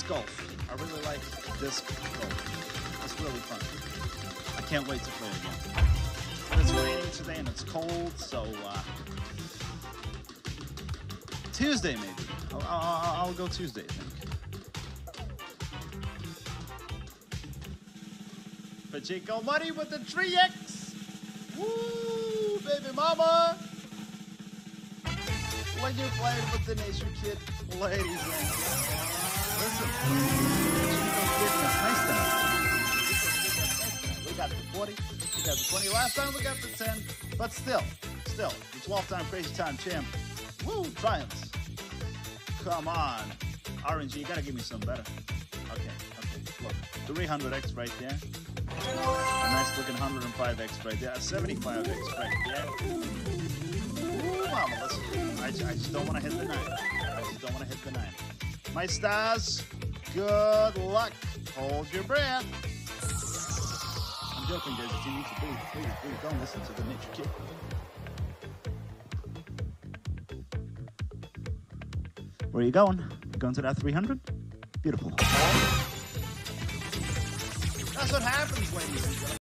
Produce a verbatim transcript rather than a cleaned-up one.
golf. I really like disc golf. It's really fun. I can't wait to play it again. But it's raining today and it's cold, so uh, Tuesday maybe. I'll, I'll, I'll go Tuesday, I think. Pachinko money with the three X. Woo, baby mama. When you're playing with the Nature Kid, ladies and gentlemen. Listen, Pachinko's giving us nice tonight. We got the forty, we got the twenty. Last time we got the ten, but still, still, the twelve-time Crazy Time champ. Woo, triumphs. Come on. R N G, you gotta give me some better. Okay, okay, look, three hundred X right there. A nice looking one hundred five X right there. A seventy-five X right there. Ooh, mama, listen. I, I just don't want to hit the nine. I just don't want to hit the nine. My stars, good luck. Hold your breath. I'm joking, guys. If you need to breathe, please, please don't listen to the Nature Kid. Where are you going? You going to that three hundred? Beautiful. That's what happens, ladies and gentlemen.